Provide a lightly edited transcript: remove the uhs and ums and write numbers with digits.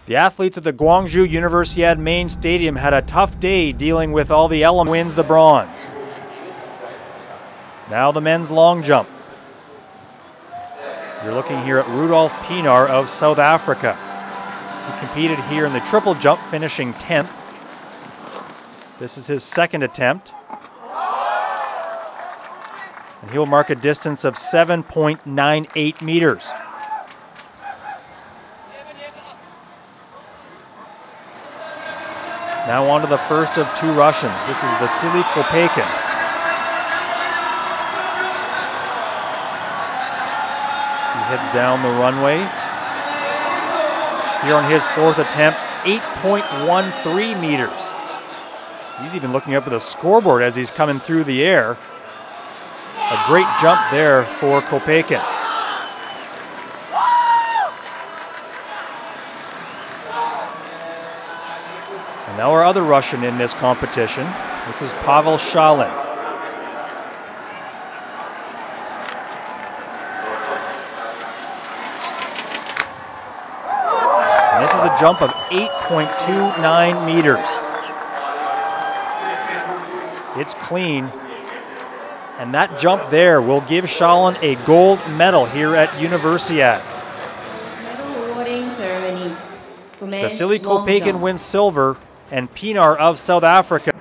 The athletes at the Gwangju Universiade main stadium had a tough day dealing with all the elements. Wins the bronze. Now the men's long jump. You're looking here at Rudolf Pienaar of South Africa. He competed here in the triple jump, finishing 10th. This is his second attempt. And he'll mark a distance of 7.98 meters. Now on to the first of two Russians. This is Vasily Kopeikin. He heads down the runway. Here on his fourth attempt, 8.13 meters. He's even looking up at the scoreboard as he's coming through the air. A great jump there for Kopeikin. And now our other Russian in this competition. This is Pavel Shalin. And this is a jump of 8.29 meters. It's clean. And that jump there will give Shalin a gold medal here at Universiade. Medal awarding ceremony. Vasily Kopeikin wins silver, and Pienaar of South Africa